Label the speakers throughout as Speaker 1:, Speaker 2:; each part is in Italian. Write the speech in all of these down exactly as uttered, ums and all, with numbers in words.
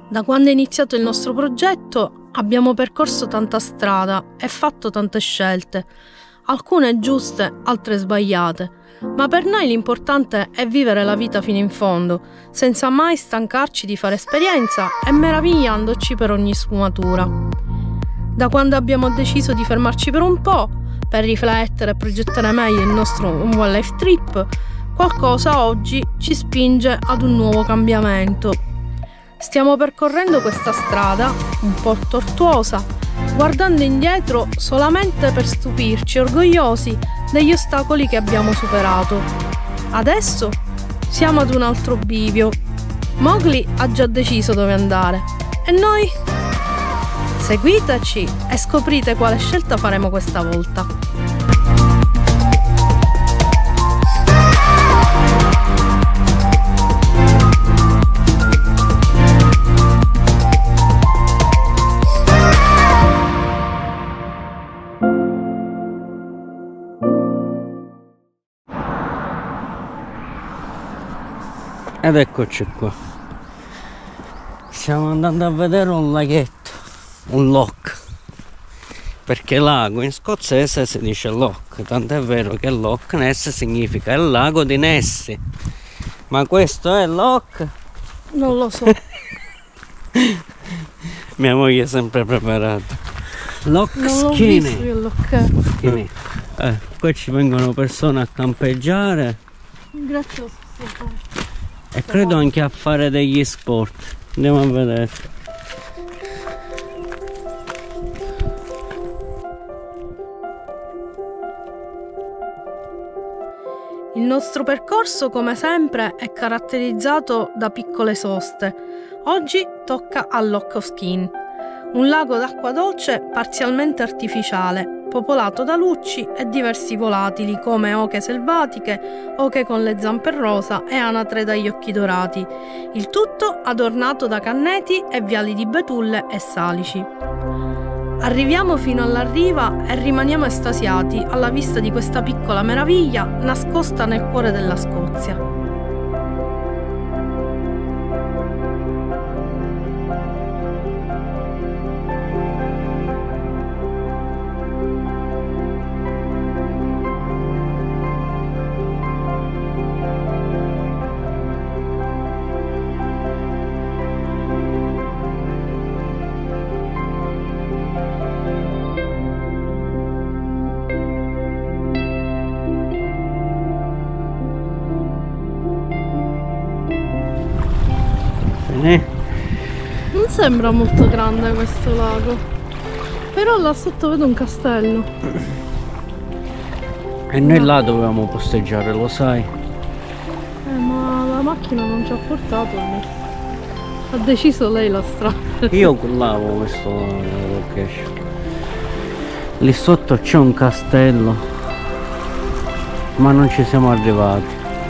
Speaker 1: Da quando è iniziato il nostro progetto abbiamo percorso tanta strada e fatto tante scelte, alcune giuste, altre sbagliate, ma per noi l'importante è vivere la vita fino in fondo, senza mai stancarci di fare esperienza e meravigliandoci per ogni sfumatura. Da quando abbiamo deciso di fermarci per un po', per riflettere e progettare meglio il nostro One Life Trip, qualcosa oggi ci spinge ad un nuovo cambiamento. Stiamo percorrendo questa strada, un po' tortuosa, guardando indietro solamente per stupirci orgogliosi degli ostacoli che abbiamo superato. Adesso siamo ad un altro bivio. Mowgli ha già deciso dove andare. E noi? Seguiteci e scoprite quale scelta faremo questa volta.
Speaker 2: Ed eccoci qua, stiamo andando a vedere un laghetto, un loch, perché lago in scozzese si dice loch, tant'è vero che Loch Ness significa il lago di Nessie, ma questo è loch?
Speaker 1: Non lo so.
Speaker 2: Mia moglie è sempre preparata. Loch
Speaker 1: Non
Speaker 2: Skinny.
Speaker 1: l'ho visto che loch.
Speaker 2: Skinny. Eh, qua ci vengono persone a campeggiare.
Speaker 1: Grazie a
Speaker 2: E credo anche a fare degli sport. Andiamo a vedere.
Speaker 1: Il nostro percorso, come sempre, è caratterizzato da piccole soste. Oggi tocca al Loch of Skene, un lago d'acqua dolce parzialmente artificiale, popolato da lucci e diversi volatili come oche selvatiche, oche con le zampe rosa e anatre dagli occhi dorati, il tutto adornato da canneti e viali di betulle e salici. Arriviamo fino alla riva e rimaniamo estasiati alla vista di questa piccola meraviglia nascosta nel cuore della Scozia. Non sembra molto grande questo lago, però là sotto vedo un castello.
Speaker 2: E noi là dovevamo posteggiare, lo sai?
Speaker 1: Eh, ma la macchina non ci ha portato lì. Ha deciso lei la strada.
Speaker 2: Io là avevo messo la location. Lì sotto c'è un castello, ma non ci siamo arrivati.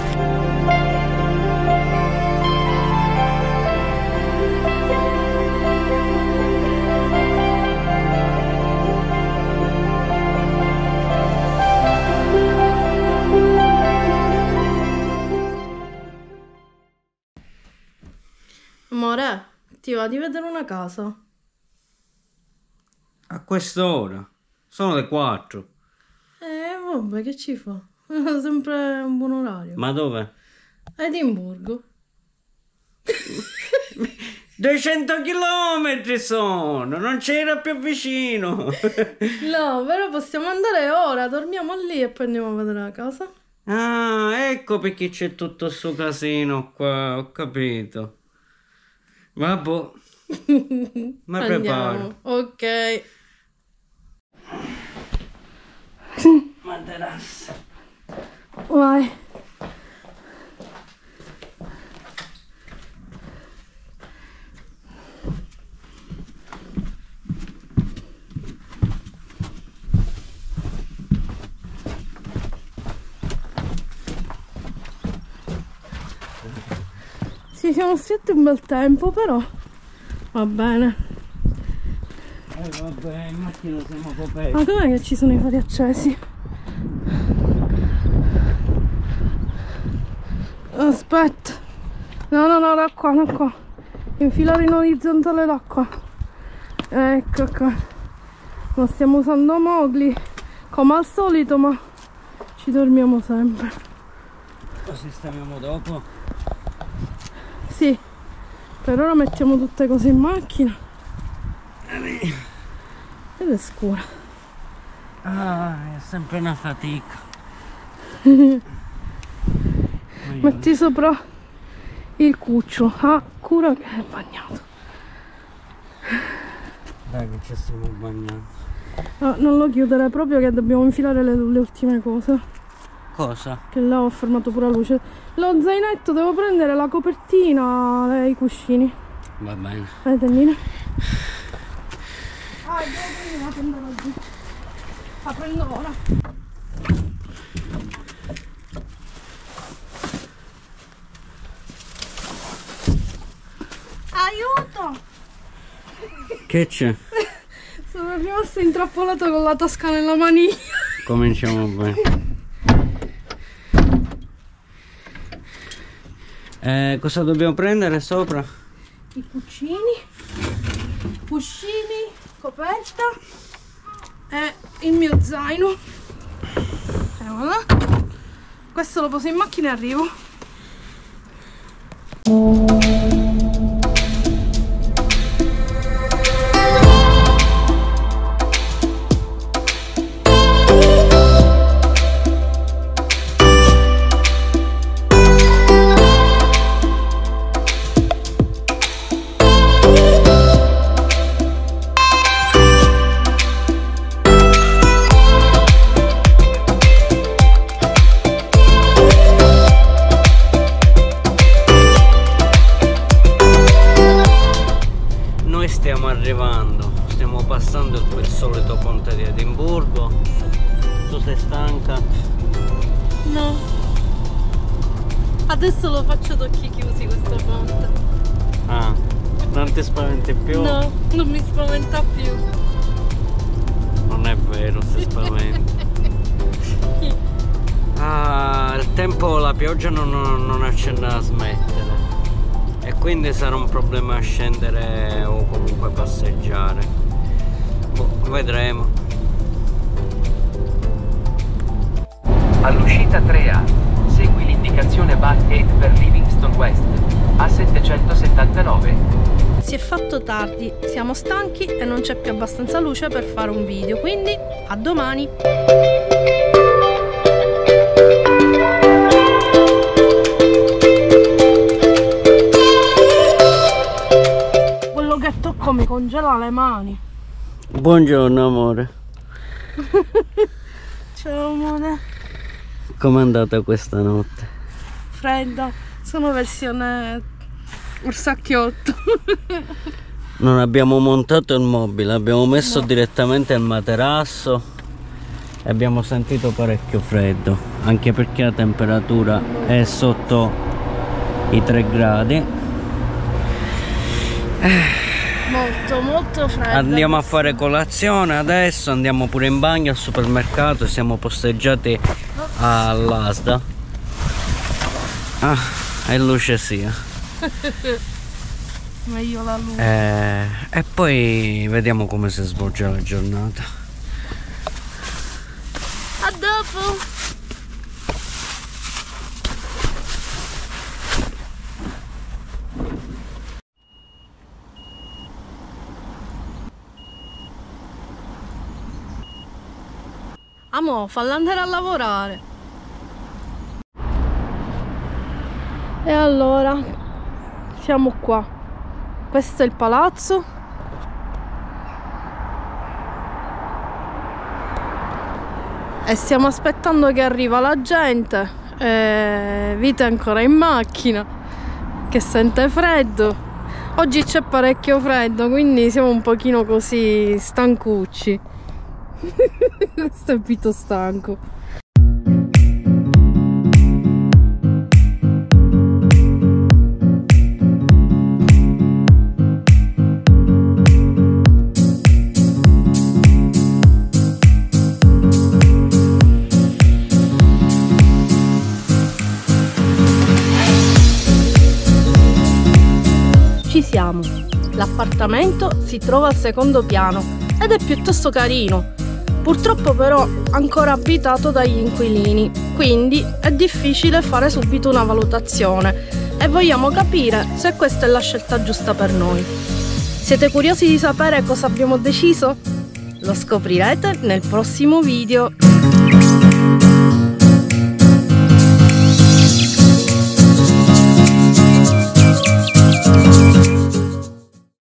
Speaker 1: Amore, ti va di vedere una casa?
Speaker 2: A quest'ora? Sono le quattro.
Speaker 1: Eh, vabbè, che ci fa? Sempre un buon orario.
Speaker 2: Ma dove?
Speaker 1: Edimburgo.
Speaker 2: duecento chilometri sono, non c'era più vicino.
Speaker 1: No, però possiamo andare ora, dormiamo lì e poi andiamo a vedere la casa.
Speaker 2: Ah, ecco perché c'è tutto sto casino qua, ho capito. Vabbè, mi preparo.
Speaker 1: Ok.
Speaker 2: Materasso.
Speaker 1: Vai. Ci siamo stretti un bel tempo, però va bene.
Speaker 2: Eh vabbè, in macchina siamo coperti.
Speaker 1: Ma com'è che ci sono i fari accesi? Aspetta. No, no, no, da qua, da qua. infilare in orizzontale l'acqua. Ecco qua. Non stiamo usando Mowgli come al solito, ma ci dormiamo sempre.
Speaker 2: Lo sistemiamo dopo?
Speaker 1: Sì, per ora mettiamo tutte cose in macchina. Ed è scura.
Speaker 2: Ah, è sempre una fatica.
Speaker 1: Metti sopra il cuccio. Ah, cura che è bagnato.
Speaker 2: Dai che ci stiamo bagnando.
Speaker 1: No, non lo chiudere proprio che dobbiamo infilare le, le ultime cose.
Speaker 2: Cosa?
Speaker 1: Che là ho fermato pure la luce. Lo zainetto, devo prendere la copertina e i cuscini.
Speaker 2: Va bene.
Speaker 1: Le tendine. Ah, devo prendere la tenda laggiù. La prendo ora. Aiuto!
Speaker 2: Che c'è?
Speaker 1: Sono rimasto intrappolato con la tasca nella maniglia.
Speaker 2: Cominciamo bene. Eh, cosa dobbiamo prendere sopra?
Speaker 1: I cucini, cuscini, coperta e il mio zaino. E voilà. Questo lo poso in macchina e arrivo.
Speaker 2: Stiamo arrivando, stiamo passando il solito ponte di Edimburgo. Tu sei stanca?
Speaker 1: No. Adesso lo faccio ad occhi chiusi questo ponte.
Speaker 2: Ah, non ti spaventi più?
Speaker 1: No, non mi spaventa più.
Speaker 2: Non è vero, si spaventa. Ah, il tempo, la pioggia non, non, non accenna a smettere. E quindi sarà un problema scendere o comunque passeggiare. Boh, vedremo.
Speaker 3: All'uscita tre A, segui l'indicazione Back otto per Livingston West, A settecentosettantanove.
Speaker 1: Si è fatto tardi, siamo stanchi e non c'è più abbastanza luce per fare un video, quindi a domani! Tocco mi congela le mani.
Speaker 2: Buongiorno amore.
Speaker 1: Ciao amore.
Speaker 2: Com'è andata questa notte?
Speaker 1: Fredda, sono versione ursacchiotto.
Speaker 2: Non abbiamo montato il mobile, abbiamo messo no. direttamente il materasso e abbiamo sentito parecchio freddo, anche perché la temperatura è sotto i tre gradi.
Speaker 1: Molto molto freddo.
Speaker 2: Andiamo a fare colazione adesso, andiamo pure in bagno al supermercato, siamo posteggiati all'Asda. Ah, e luce sia.
Speaker 1: Meglio la luce.
Speaker 2: Eh, e poi vediamo come si svolge la giornata.
Speaker 1: A dopo. Amo, falla andare a lavorare. E allora siamo qua. Questo è il palazzo. E stiamo aspettando che arriva la gente. E Vita è ancora in macchina, che sente freddo. Oggi c'è parecchio freddo, quindi siamo un pochino così stancucci. Questo è Vito stanco. Ci ci siamo. L'appartamento si trova al secondo piano ed è piuttosto carino. Purtroppo però ancora abitato dagli inquilini, quindi è difficile fare subito una valutazione e vogliamo capire se questa è la scelta giusta per noi. Siete curiosi di sapere cosa abbiamo deciso? Lo scoprirete nel prossimo video.